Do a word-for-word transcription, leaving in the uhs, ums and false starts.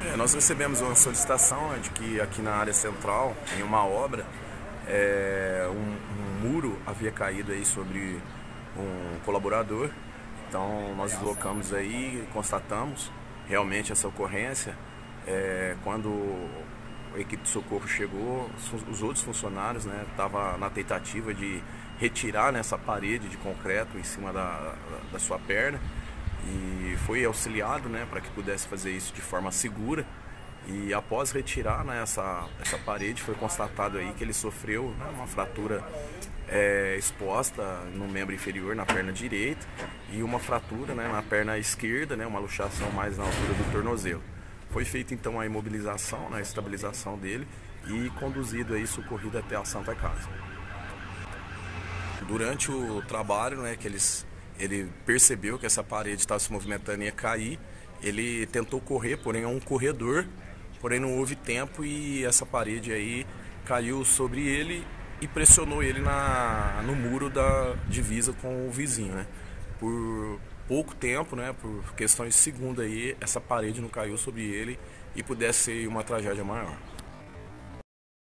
É, nós recebemos uma solicitação, né, de que aqui na área central, em uma obra, é, um, um muro havia caído aí sobre um colaborador. Então nós deslocamos aí, constatamos realmente essa ocorrência. É, quando a equipe de socorro chegou, os outros funcionários estavam, né, na tentativa de retirar, né, essa parede de concreto em cima da, da sua perna, e foi auxiliado, né, para que pudesse fazer isso de forma segura. E após retirar, né, essa, essa parede, foi constatado aí que ele sofreu, né, uma fratura é, exposta no membro inferior, na perna direita, e uma fratura, né, na perna esquerda, né, uma luxação mais na altura do tornozelo. Foi feita então a imobilização, né, a estabilização dele, e conduzido aí, socorrido até a Santa Casa. Durante o trabalho, né, que eles, ele percebeu que essa parede estava se movimentando e ia cair, ele tentou correr, porém é um corredor, porém não houve tempo e essa parede aí caiu sobre ele e pressionou ele na, no muro da divisa com o vizinho, né? Por pouco tempo, né, por questões de segundo aí, essa parede não caiu sobre ele e pudesse ser uma tragédia maior.